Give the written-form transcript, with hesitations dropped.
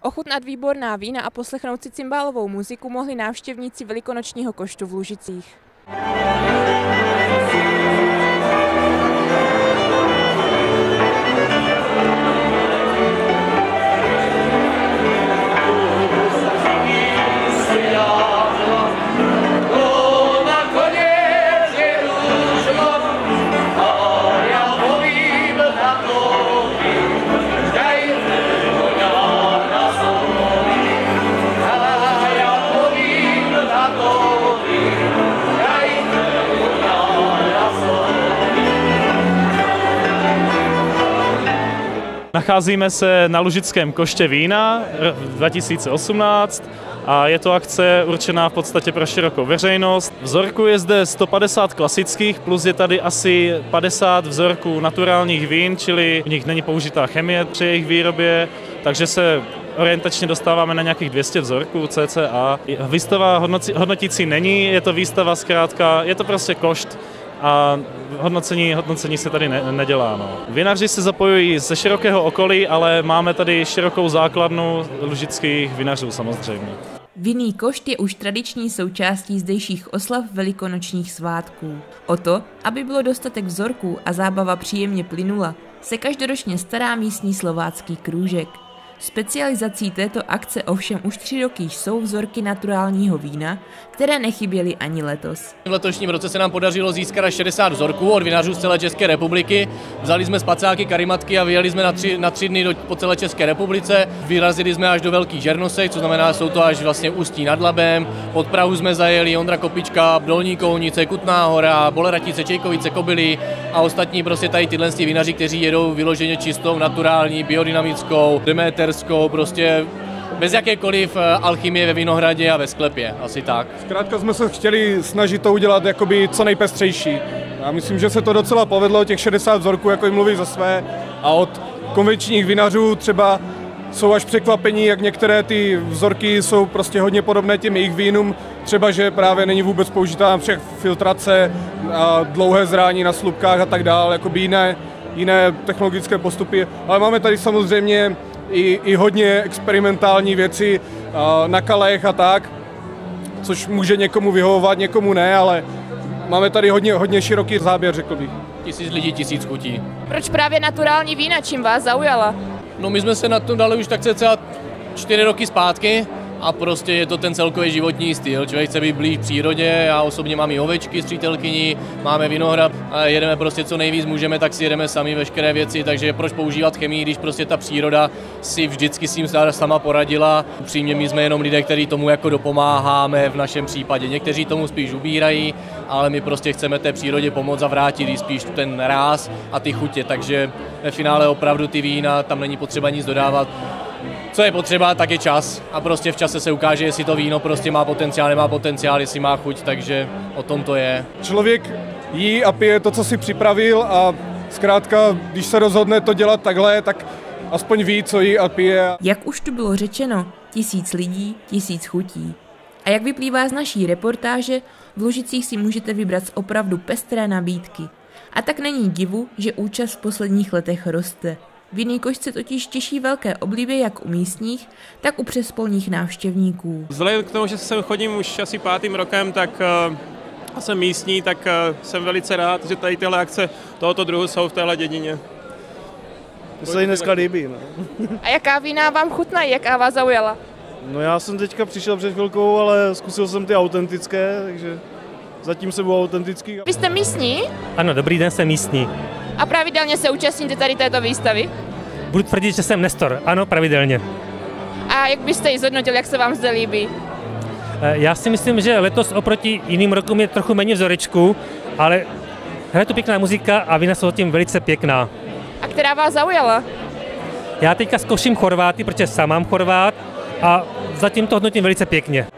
Ochutnat výborná vína a poslechnout si cymbálovou muziku mohli návštěvníci velikonočního koštu v Lužicích. Nacházíme se na Lužickém koště vína 2018 a je to akce určená v podstatě pro širokou veřejnost. Vzorků je zde 150 klasických, plus je tady asi 50 vzorků naturálních vín, čili v nich není použitá chemie při jejich výrobě, takže se orientačně dostáváme na nějakých 200 vzorků cca. Výstava hodnotící není, je to výstava zkrátka, je to prostě košt. A hodnocení se tady nedělá. No. Vinaři se zapojují ze širokého okolí, ale máme tady širokou základnu lužických vinařů samozřejmě. Vinný košt je už tradiční součástí zdejších oslav velikonočních svátků. O to, aby bylo dostatek vzorků a zábava příjemně plynula, se každoročně stará místní slovácký krůžek. Specializací této akce ovšem už 3 roky jsou vzorky naturálního vína, které nechyběly ani letos. V letošním roce se nám podařilo získat až 60 vzorků od vinařů z celé České republiky. Vzali jsme spacáky, karimatky a vyjeli jsme na 3 dny po celé České republice. Vyrazili jsme až do Velkých Žernosek, co znamená, jsou to až vlastně Ústí nad Labem. Pod Prahu jsme zajeli Ondra Kopička, Dolní Kounice, Kutná Hora, Boleratice, Čejkovice, Kobily a ostatní prostě tady tyhle vinaři, kteří jedou vyloženě čistou, naturální, biodynamickou, deméterskou, prostě bez jakékoliv alchymie ve vinohradě a ve sklepě, asi tak. Zkrátka jsme se chtěli snažit to udělat jakoby co nejpestřejší. Já myslím, že se to docela povedlo, těch 60 vzorků jako jim mluví za své a od konvenčních vinařů třeba jsou až překvapení, jak některé ty vzorky jsou prostě hodně podobné těm jejich vínům, třeba že právě není vůbec použitá všech filtrace a dlouhé zrání na slupkách a tak dále, jakoby jiné technologické postupy, ale máme tady samozřejmě i hodně experimentální věci na kalech a tak, což může někomu vyhovovat, někomu ne, ale máme tady hodně široký záběr, řekl bych. 1000 lidí, 1000 chutí. Proč právě naturální vína, čím vás zaujala? No my jsme se na to dali už tak cca 4 roky zpátky a prostě je to ten celkový životní styl. Člověk chce být blíž přírodě, já osobně mám i ovečky s přítelkyní, máme vinohrad a jedeme prostě co nejvíc můžeme, tak si jedeme sami veškeré věci, takže proč používat chemii, když prostě ta příroda si vždycky s tím sama poradila. Upřímně my jsme jenom lidé, kteří tomu jako dopomáháme v našem případě. Někteří tomu spíš ubírají, ale my prostě chceme té přírodě pomoct a vrátit jí spíš ten ráz a ty chutě, takže ve finále opravdu ty vína, tam není potřeba nic dodávat. Co je potřeba, tak je čas a prostě v čase se ukáže, jestli to víno prostě má potenciál, nemá potenciál, jestli má chuť, takže o tom to je. Člověk jí a pije to, co si připravil a zkrátka, když se rozhodne to dělat takhle, tak aspoň ví, co jí a pije. Jak už tu bylo řečeno, 1000 lidí, 1000 chutí. A jak vyplývá z naší reportáže, v Lužicích si můžete vybrat z opravdu pestré nabídky. A tak není divu, že účast v posledních letech roste. Vinný košt se totiž těší velké oblibě jak u místních, tak u přespolních návštěvníků. Vzhledem k tomu, že sem chodím už asi 5. rokem, tak jsem místní, tak jsem velice rád, že tady tyhle akce tohoto druhu jsou v téhle dědině. To se jí dneska líbí. No. A jaká vína vám chutnají, jaká vás zaujala? No já jsem teďka přišel před chvilkou, ale zkusil jsem ty autentické, takže zatím jsem byl autentický. Vy jste místní? Ano, dobrý den, jsem místní. A pravidelně se účastníte tady této výstavy? Budu tvrdit, že jsem nestor. Ano, pravidelně. A jak byste ji zhodnotil, jak se vám zde líbí? Já si myslím, že letos oproti jiným rokům je trochu méně vzorečků, ale hraje tu pěkná muzika a vína jsou tím velice pěkná. A která vás zaujala? Já teďka zkouším Chorváty, protože sám mám Chorvát a zatím to hodnotím velice pěkně.